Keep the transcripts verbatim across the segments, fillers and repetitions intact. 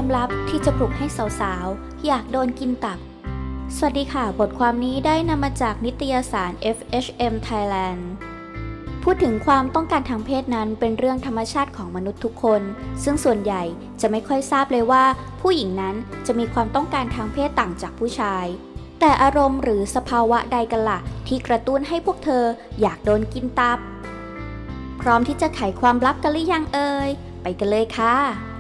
ลับที่จะปลุกให้สาวๆอยากโดนกินตับสวัสดีค่ะบทความนี้ได้นำมาจากนิตยสาร เอฟ เอช เอ็ม Thailand พูดถึงความต้องการทางเพศนั้นเป็นเรื่องธรรมชาติของมนุษย์ทุกคนซึ่งส่วนใหญ่จะไม่ค่อยทราบเลยว่าผู้หญิงนั้นจะมีความต้องการทางเพศต่างจากผู้ชายแต่อารมณ์หรือสภาวะใดกันล่ะที่กระตุ้นให้พวกเธออยากโดนกินตับพร้อมที่จะไขความลับกันหรือยังเอ่ยไปกันเลยค่ะ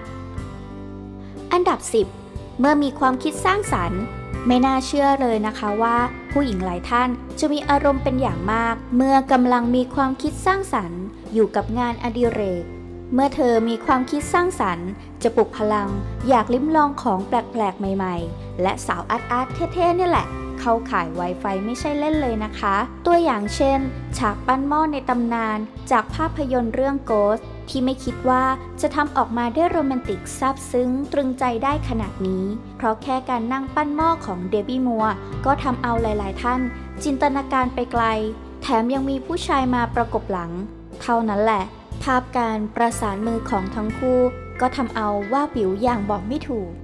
อันดับสิบเมื่อมีความคิดสร้างสรรค์ไม่น่าเชื่อเลยนะคะว่าผู้หญิงหลายท่านจะมีอารมณ์เป็นอย่างมากเมื่อกำลังมีความคิดสร้างสรรค์อยู่กับงานอดิเรกเมื่อเธอมีความคิดสร้างสรรค์จะปลุกพลังอยากลิ้มลองของแปลกๆใหม่ๆและสาวอาร์ตอาร์ตเท่ๆนี่แหละเข้าข่าย Wi-Fi ไม่ใช่เล่นเลยนะคะตัวอย่างเช่นฉากปั้นหม้อในตำนานจากภาพยนตร์เรื่อง Ghost ที่ไม่คิดว่าจะทำออกมาได้โรแมนติกซาบซึ้งตรึงใจได้ขนาดนี้เพราะแค่การนั่งปั้นหม้อของเดบี้มัวร์ก็ทำเอาหลายๆท่านจินตนาการไปไกลแถมยังมีผู้ชายมาประกบหลังเท่านั้นแหละภาพการประสานมือของทั้งคู่ก็ทำเอาว่าวิวอย่างบอกไม่ถูก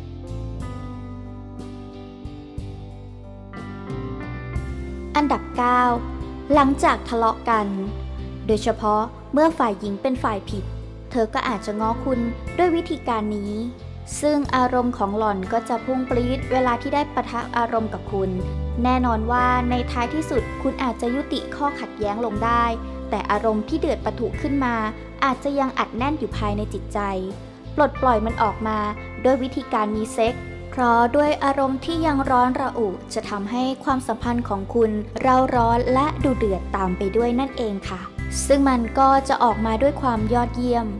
อันดับเก้าหลังจากทะเลาะกันโดยเฉพาะเมื่อฝ่ายหญิงเป็นฝ่ายผิดเธอก็อาจจะง้อคุณด้วยวิธีการนี้ซึ่งอารมณ์ของหล่อนก็จะพุ่งปรี๊ดเวลาที่ได้ปะทะอารมณ์กับคุณแน่นอนว่าในท้ายที่สุดคุณอาจจะยุติข้อขัดแย้งลงได้แต่อารมณ์ที่เดือดปะทุขึ้นมาอาจจะยังอัดแน่นอยู่ภายในจิตใจปลดปล่อยมันออกมาด้วยวิธีการมีเซ็กส์เพราะด้วยอารมณ์ที่ยังร้อนระอุจะทำให้ความสัมพันธ์ของคุณเร่าร้อนและดุเดือดตามไปด้วยนั่นเองค่ะซึ่งมันก็จะออกมาด้วยความยอดเยี่ยม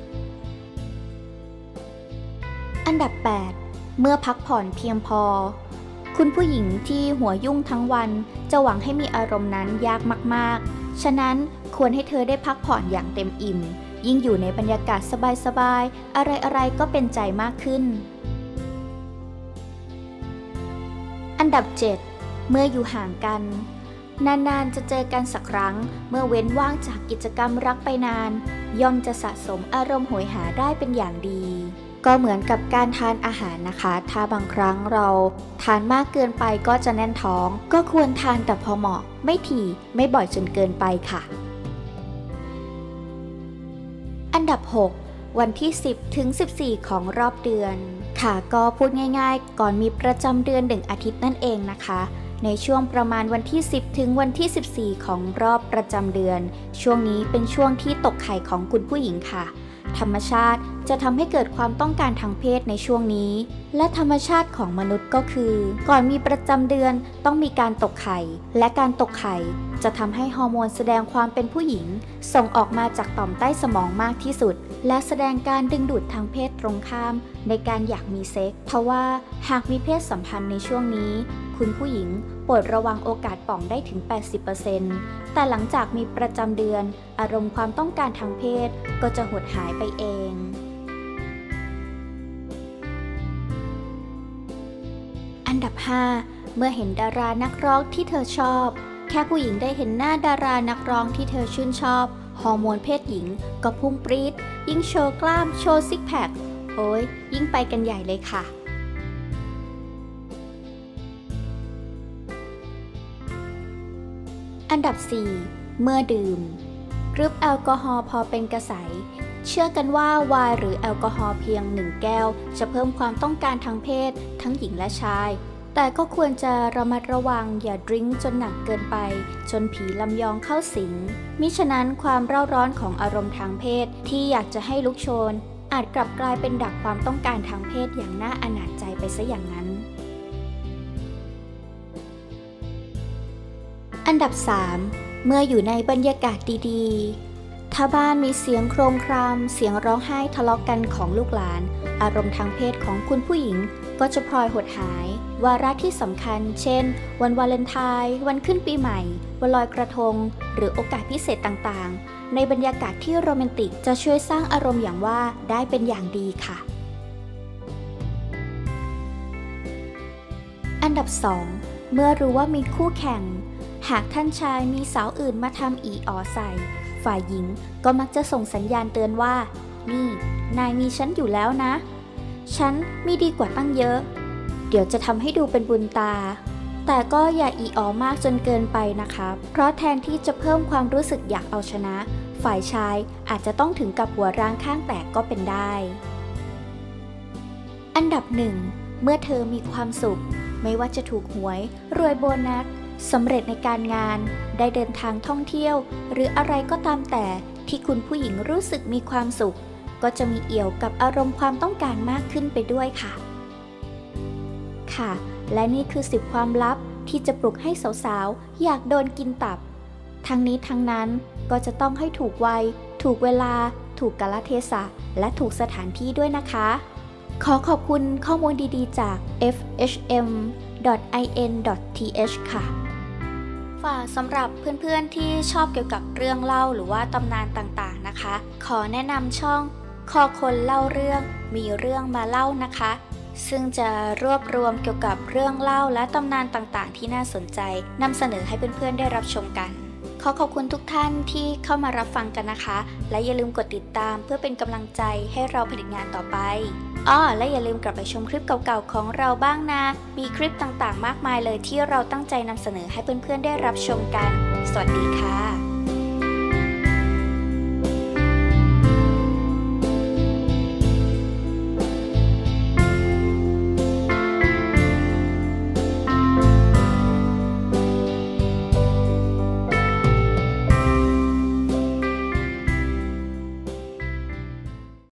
อันดับแปดเมื่อพักผ่อนเพียงพอคุณผู้หญิงที่หัวยุ่งทั้งวันจะหวังให้มีอารมณ์นั้นยากมากๆฉะนั้นควรให้เธอได้พักผ่อนอย่างเต็มอิ่มยิ่งอยู่ในบรรยากาศสบายๆอะไรๆก็เป็นใจมากขึ้นอันดับเจ็ดเมื่ออยู่ห่างกันนานๆจะเจอกันสักครั้งเมื่อเว้นว่างจากกิจกรรมรักไปนานย่อมจะสะสมอารมณ์โหยหาได้เป็นอย่างดีก็เหมือนกับการทานอาหารนะคะถ้าบางครั้งเราทานมากเกินไปก็จะแน่นท้องก็ควรทานแต่พอเหมาะไม่ถี่ไม่บ่อยจนเกินไปค่ะอันดับหกวันที่สิบถึงสิบสี่ของรอบเดือนค่ะก็พูดง่ายๆก่อนมีประจำเดือนหนึ่งอาทิตย์นั่นเองนะคะในช่วงประมาณวันที่สิบถึงวันที่สิบสี่ของรอบประจำเดือนช่วงนี้เป็นช่วงที่ตกไข่ของคุณผู้หญิงค่ะธรรมชาติจะทำให้เกิดความต้องการทางเพศในช่วงนี้และธรรมชาติของมนุษย์ก็คือก่อนมีประจำเดือนต้องมีการตกไข่และการตกไข่จะทำให้ฮอร์โมนแสดงความเป็นผู้หญิงส่งออกมาจากต่อมใต้สมองมากที่สุดและแสดงการดึงดูดทางเพศตรงข้ามในการอยากมีเซ็กส์เพราะว่าหากมีเพศสัมพันธ์ในช่วงนี้คุณผู้หญิงโปรดระวังโอกาสป่องได้ถึง แปดสิบเปอร์เซ็นต์ แต่หลังจากมีประจำเดือนอารมณ์ความต้องการทางเพศก็จะหดหายไปเองอันดับห้าเมื่อเห็นดารานักร้องที่เธอชอบแค่ผู้หญิงได้เห็นหน้าดารานักร้องที่เธอชื่นชอบฮอร์โมนเพศหญิงก็พุ่งปรี๊ดยิ่งโชว์กล้ามโชว์ซิกแพคโอ้ยยิ่งไปกันใหญ่เลยค่ะอันดับสี่เมื่อดื่มกรึบแอลกอฮอล์พอเป็นกระแสเชื่อกันว่าไวน์หรือแอลกอฮอล์เพียงหนึ่งแก้วจะเพิ่มความต้องการทางเพศทั้งหญิงและชายแต่ก็ควรจะระมัดระวังอย่าดื่มจนหนักเกินไปจนผีลำยองเข้าสิงมิฉะนั้นความเร่าร้อนของอารมณ์ทางเพศที่อยากจะให้ลุกโชนอาจกลับกลายเป็นดักความต้องการทางเพศอย่างน่าอนาถใจไปซะอย่างนั้นอันดับสามเมื่ออยู่ในบรรยากาศดีๆถ้าบ้านมีเสียงโครมครามเสียงร้องไห้ทะเลาะกันของลูกหลานอารมณ์ทางเพศของคุณผู้หญิงก็จะพลอยหดหายวาระที่สำคัญเช่นวันวาเลนไทน์วันขึ้นปีใหม่วันลอยกระทงหรือโอกาสพิเศษต่างๆในบรรยากาศที่โรแมนติกจะช่วยสร้างอารมณ์อย่างว่าได้เป็นอย่างดีค่ะอันดับสองเมื่อรู้ว่ามีคู่แข่งหากท่านชายมีสาวอื่นมาทำอีอ๋อใส่ฝ่ายหญิงก็มักจะส่งสัญญาณเตือนว่านี่นายมีฉันอยู่แล้วนะฉันมีดีกว่าตั้งเยอะ เดี๋ยวจะทำให้ดูเป็นบุญตาแต่ก็อย่าอีอ๋อมากจนเกินไปนะคะเพราะแทนที่จะเพิ่มความรู้สึกอยากเอาชนะฝ่ายชายอาจจะต้องถึงกับหัวร้างข้างแตกก็เป็นได้อันดับหนึ่งเมื่อเธอมีความสุขไม่ว่าจะถูกหวยรวยโบนัสสำเร็จในการงานได้เดินทางท่องเที่ยวหรืออะไรก็ตามแต่ที่คุณผู้หญิงรู้สึกมีความสุขก็จะมีเอี่ยวกับอารมณ์ความต้องการมากขึ้นไปด้วยค่ะค่ะและนี่คือสิบความลับที่จะปลุกให้สาวๆอยากโดนกินตับทั้งนี้ทั้งนั้นก็จะต้องให้ถูกวัยถูกเวลาถูกกาลเทศะและถูกสถานที่ด้วยนะคะขอขอบคุณข้อมูลดีๆจาก เอฟ เอช เอ็ม ดอท ไอ เอ็น ดอท ที เอช ค่ะฝากสำหรับเพื่อนๆที่ชอบเกี่ยวกับเรื่องเล่าหรือว่าตำนานต่างๆนะคะขอแนะนำช่องคอคนเล่าเรื่องมีเรื่องมาเล่านะคะซึ่งจะรวบรวมเกี่ยวกับเรื่องเล่าและตำนานต่างๆที่น่าสนใจนำเสนอให้เพื่อนๆได้รับชมกันขอขอบคุณทุกท่านที่เข้ามารับฟังกันนะคะและอย่าลืมกดติดตามเพื่อเป็นกำลังใจให้เราผลิตงานต่อไปอ้อและอย่าลืมกลับไปชมคลิปเก่าๆของเราบ้างนะมีคลิปต่างๆมากมายเลยที่เราตั้งใจนำเสนอให้เพื่อนๆได้รับชมกันสวัสดีค่ะ